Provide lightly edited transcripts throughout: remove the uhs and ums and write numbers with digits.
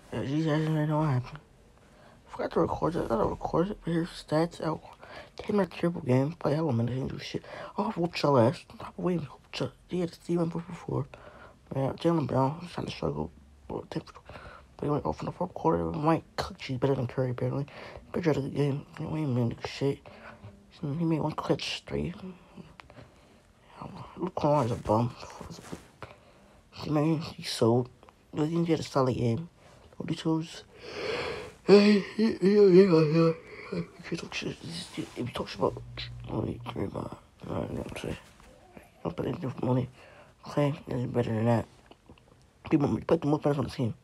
You guys didn't know what happened. I forgot to record it. I gotta record it. Here's stats out. 10-minute triple game. Play hell a minute. Didn't do shit. Oh, whooped your ass. Wait, whooped your. You had Steven before. Man, Jalen Brown was trying to struggle. But he went off in the fourth quarter. Mike cooked you better than Curry, apparently. Better of the game. We ain't mean to shit. He made one clutch straight. Luke Kwan is a bum. Man, he sold. He had a solid game. What he chose. If you talk shit about money, Draymond, you know what I'm saying? Don't put anything for money. Clay is better than that. People put the most players on the team.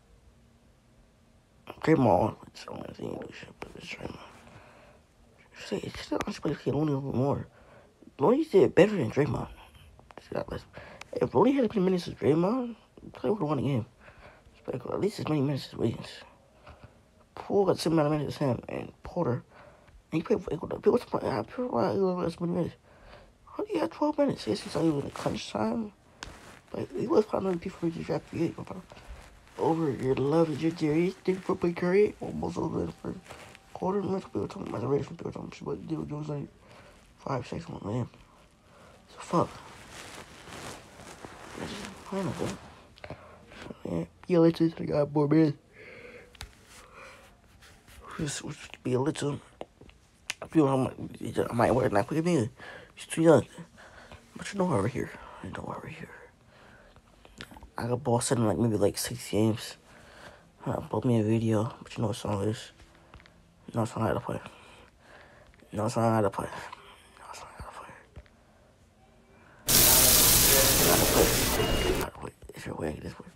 Draymond, it's on the team, do shit, but it's Draymond. It's still honestly play Looney a little more. Looney did better than Draymond. If Looney had as many minutes as Draymond, Clay would have won the game. At least as many minutes as Wiggins. Poole got similar amount of minutes as him, and Porter. And he played for People as many minutes. How do you have 12 minutes? Yes, he's like he was in crunch time. But he was probably before he draft free agent. Over your love is your theory. Think for play Curry almost over the first quarter. Remember, people were talking about the Raiders. People were talking about what dude was like 5 seconds on man. So fuck. I don't know. Yeah, be a little. I got more minutes. Just be a little. I might wear it not quick nigga. He's too young. But you know why we're here. I got ball set in maybe 6 games. Upload me a video, but you know what song it is. You know what song I gotta play. You know what song I gotta play. If you're wearing it this way.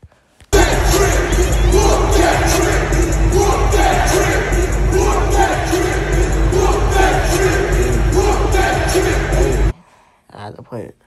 I had to play it.